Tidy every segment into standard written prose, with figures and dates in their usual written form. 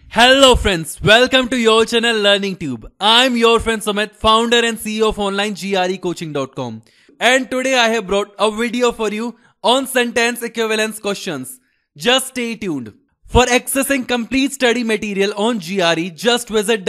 Hello friends, welcome to your channel Learning Tube. I'm your friend Sumit, founder and CEO of OnlineGREcoaching.com. And today I have brought a video for you on sentence equivalence questions. Just stay tuned. For accessing complete study material on GRE, just visit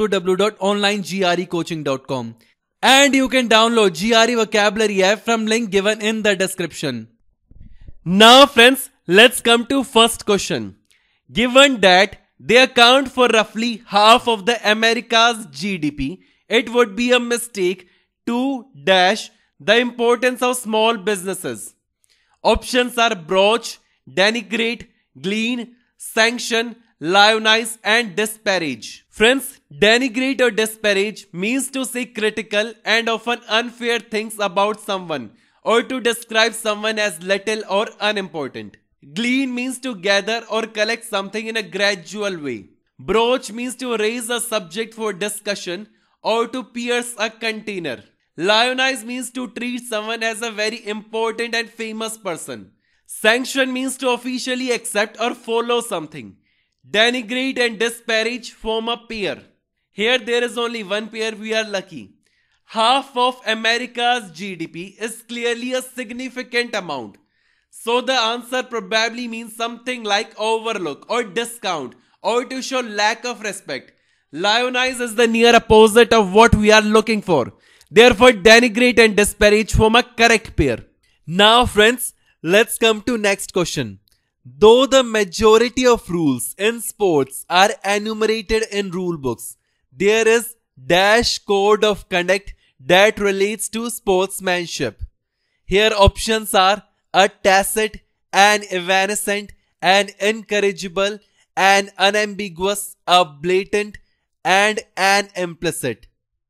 www.onlinegrecoaching.com. And you can download GRE vocabulary app from link given in the description. Now friends, let's come to first question. Given that they account for roughly half of the America's GDP, it would be a mistake to dash the importance of small businesses. Options are broach, denigrate, glean, sanction, lionize and disparage. Friends, denigrate or disparage means to say critical and often unfair things about someone or to describe someone as little or unimportant. Glean means to gather or collect something in a gradual way. Broach means to raise a subject for discussion or to pierce a container. Lionize means to treat someone as a very important and famous person. Sanction means to officially accept or follow something. Denigrate and disparage form a pair. Here there is only one pair, we are lucky. Half of America's GDP is clearly a significant amount. So the answer probably means something like overlook or discount or to show lack of respect. Lionize is the near opposite of what we are looking for. Therefore, denigrate and disparage form a correct pair. Now friends, let's come to next question. Though the majority of rules in sports are enumerated in rule books, there is dash code of conduct that relates to sportsmanship. Here options are a tacit, an evanescent, an incorrigible, an unambiguous, a blatant, and an implicit.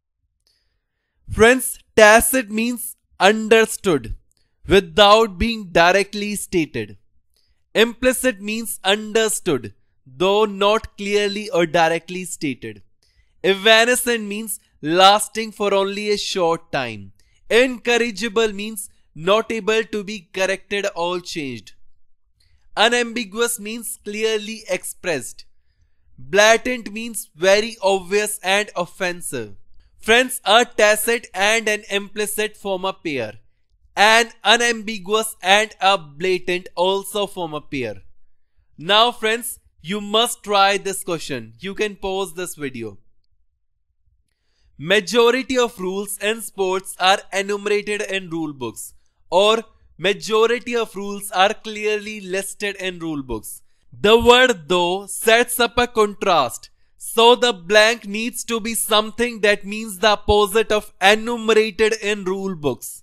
Friends, tacit means understood without being directly stated. Implicit means understood, though not clearly or directly stated. Evanescent means lasting for only a short time. Incorrigible means not able to be corrected or changed. Unambiguous means clearly expressed. Blatant means very obvious and offensive. Friends, a tacit and an implicit form a pair. An unambiguous and a blatant also form a pair. Now friends, you must try this question. You can pause this video. Majority of rules in sports are enumerated in rule books, or majority of rules are clearly listed in rule books. The word though sets up a contrast, so the blank needs to be something that means the opposite of enumerated in rule books.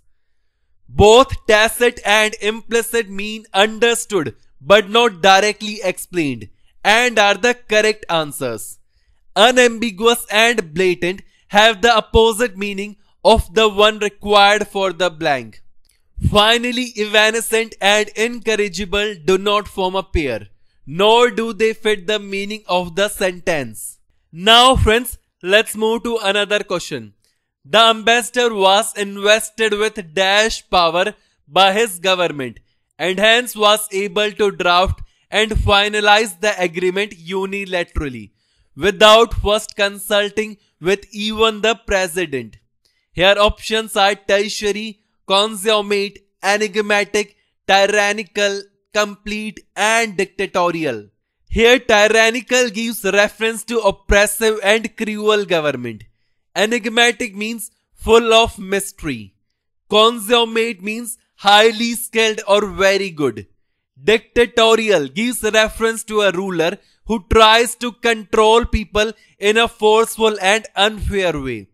Both tacit and implicit mean understood but not directly explained and are the correct answers. Unambiguous and blatant have the opposite meaning of the one required for the blank. Finally, evanescent and incorrigible do not form a pair, nor do they fit the meaning of the sentence. Now friends, let's move to another question. The ambassador was invested with dash power by his government and hence was able to draft and finalize the agreement unilaterally without first consulting with even the president. Here options are tertiary, consummate, enigmatic, tyrannical, complete and dictatorial. Here tyrannical gives reference to oppressive and cruel government. Enigmatic means full of mystery. Consummate means highly skilled or very good. Dictatorial gives reference to a ruler who tries to control people in a forceful and unfair way.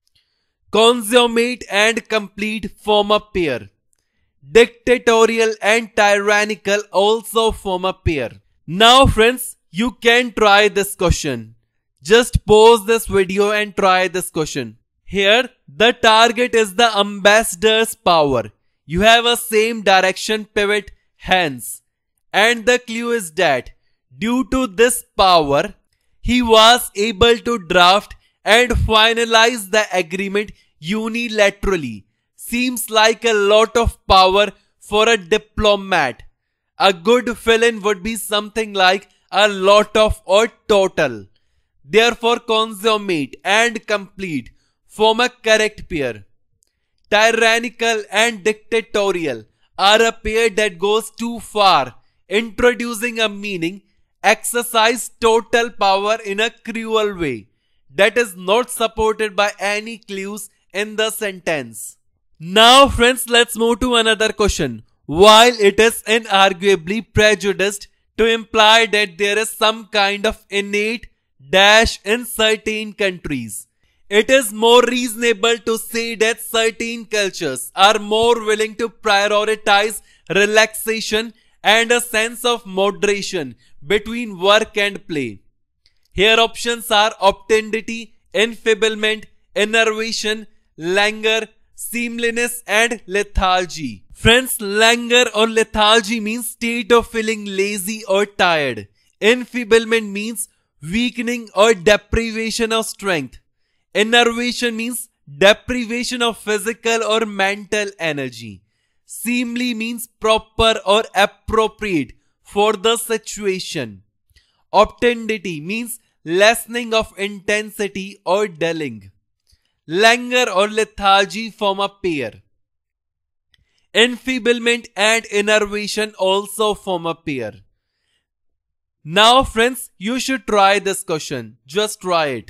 Consummate and complete form a pair. Dictatorial and tyrannical also form a pair. Now friends, you can try this question. Just pause this video and try this question. Here, the target is the ambassador's power. You have a same direction pivot hence. And the clue is that due to this power, he was able to draft and finalize the agreement unilaterally. Seems like a lot of power for a diplomat. A good fill-in would be something like a lot of or total. Therefore, consummate and complete form a correct pair. Tyrannical and dictatorial are a pair that goes too far, introducing a meaning, exercise total power in a cruel way that is not supported by any clues in the sentence. Now friends, let's move to another question. While it is inarguably prejudiced to imply that there is some kind of innate dash in certain countries, it is more reasonable to say that certain cultures are more willing to prioritize relaxation and a sense of moderation between work and play. Here options are obtundity, enfeeblement, enervation, languor, seemliness and lethargy. Friends, languor or lethargy means state of feeling lazy or tired. Enfeeblement means weakening or deprivation of strength. Enervation means deprivation of physical or mental energy. Seemly means proper or appropriate for the situation. Obtundity means lessening of intensity or dulling. Languor or lethargy form a pair. Enfeeblement and enervation also form a pair. Now friends, you should try this question. Just try it.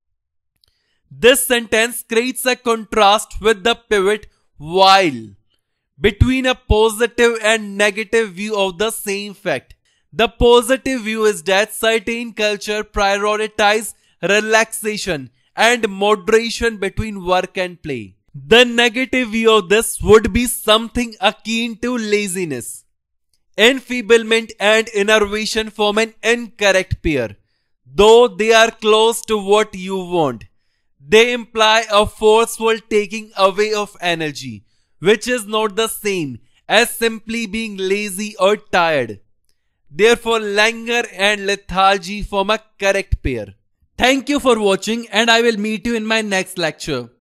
This sentence creates a contrast with the pivot while between a positive and negative view of the same fact. The positive view is that certain cultures prioritize relaxation and moderation between work and play. The negative view of this would be something akin to laziness. Enfeeblement and enervation form an incorrect pair. Though they are close to what you want, they imply a forceful taking away of energy, which is not the same as simply being lazy or tired. Therefore, languor and lethargy form a correct pair. Thank you for watching and I will meet you in my next lecture.